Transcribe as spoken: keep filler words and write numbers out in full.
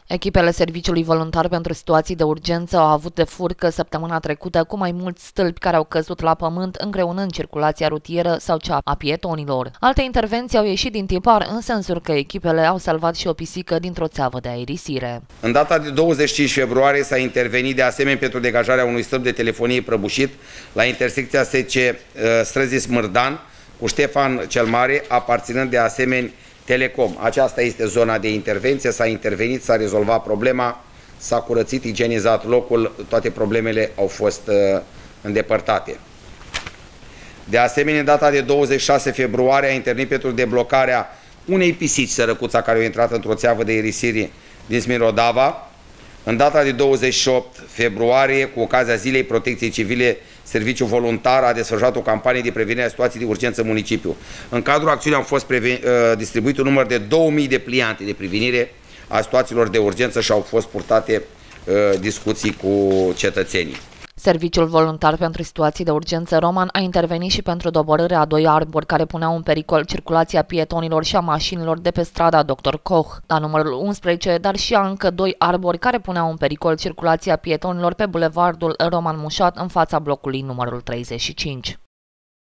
Echipele Serviciului Voluntar pentru Situații de Urgență au avut de furcă săptămâna trecută cu mai mulți stâlpi care au căzut la pământ, îngreunând circulația rutieră sau cea a pietonilor. Alte intervenții au ieșit din tipar, în sensul că echipele au salvat și o pisică dintr-o țeavă de aerisire. În data de douăzeci și cinci februarie s-a intervenit de asemenea pentru degajarea unui stâlp de telefonie prăbușit la intersecția S C străzii Smârdan cu Ștefan cel Mare, aparținând de asemenea Telecom. Aceasta este zona de intervenție, s-a intervenit, s-a rezolvat problema, s-a curățit, igienizat locul, toate problemele au fost uh, îndepărtate. De asemenea, în data de douăzeci și șase februarie a intervenit pentru deblocarea unei pisici, sărăcuța, care a intrat într-o țeavă de irisire din Smirodava. În data de douăzeci și opt februarie, cu ocazia Zilei Protecției Civile, Serviciul Voluntar a desfășurat o campanie de prevenire a situației de urgență în municipiu. În cadrul acțiunii au fost distribuit un număr de două mii de pliante de prevenire a situațiilor de urgență și au fost purtate uh, discuții cu cetățenii. Serviciul Voluntar pentru Situații de Urgență Roman a intervenit și pentru doborârea a doi arbori care puneau în pericol circulația pietonilor și a mașinilor de pe strada doctor Koch, la numărul unsprezece, dar și a încă doi arbori care puneau în pericol circulația pietonilor pe bulevardul Roman Mușat, în fața blocului numărul treizeci și cinci.